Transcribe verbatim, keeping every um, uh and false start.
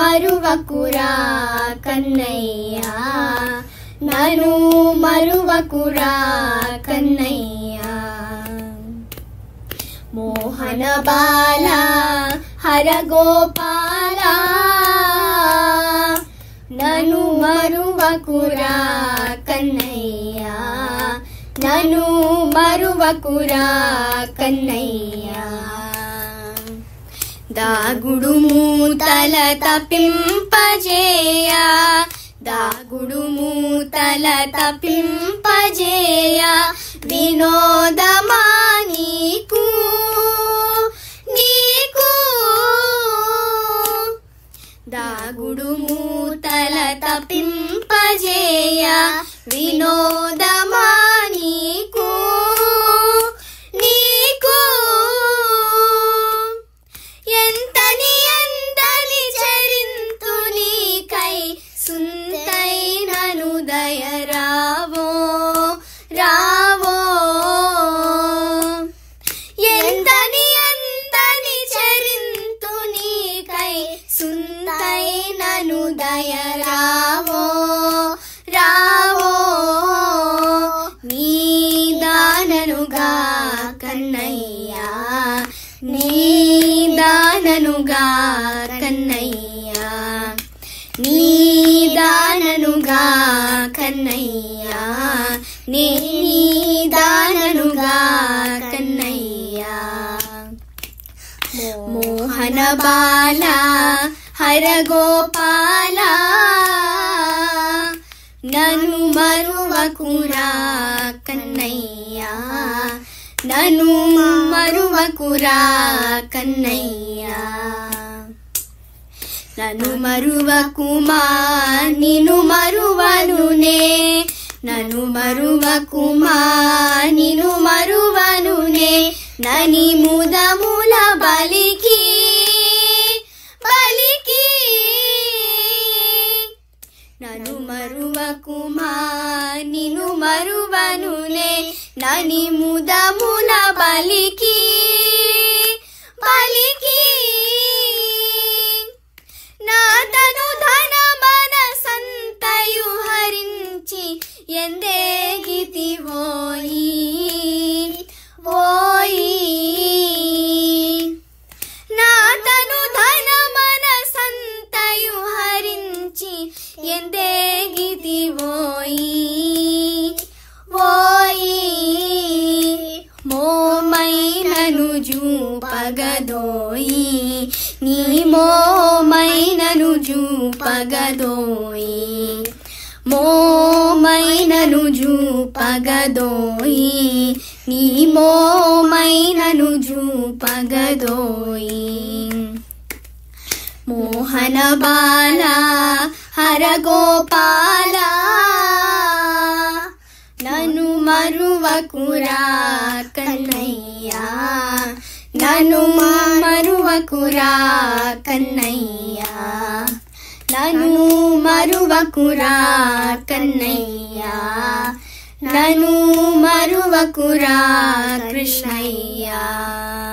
మరువకురా కన్నయ్యా నను మరువకురా కన్నయ్యా మోహన బాల హర గోపాల నను మరువకురా కన్నయ్యా నను మరువకురా కన్నయ్యా దాగుడు మూతల తపింపజేయ దాగుడు మూతల తపింపజేయ వినోదమా నీకు నీకు దాగుడు మూతల తపింపజేయ వినోదమా నీకు నీకు ఎంతని ఎంతని చరింతు నీకై సుందైనను దయ రావో రావో ఎంతని ఎంతని చరింతు నీకై సుందైనను దయ రావో రావో నీ దాననుగా కన్నయ్యా నీ దాననుగా కన్నయ్యా నీ దాననుగా కన్నయ్యా నీ దాననుగా కన్నయ్యా మోహన బాల హర గోపాల నను మరువకురా కన్నయ్యా నను మరువకురా కన్నయ్యా నను మరువకుమా నిను మరువనునే నను మరువకుమా నిను మరువనునే నని ముదముల బలికి బలికి నను మరువకుమా నిను మరువనునే నని ముదముల బలికి బలికి నాతను ధన మన సంతయు హరించి ఎందేగితి ఓయి ఓయి నాతను ధన మన సంతయు హరించి ఎందేగితి ఓయి ఓయి మోమైనను జూపగదోయి నీ మోమైనను జూపగదోయి మోమైనను జూపగదోయి నీ మోమైనను జూపగదోయి మోహన బాల హర గోపాల నను మరువకురా కన్నయ్యా నను మరువకురా కన్నయ్యా నను మరువకురా కన్నయ్యా నను మరువకురా కృష్ణయ్యా.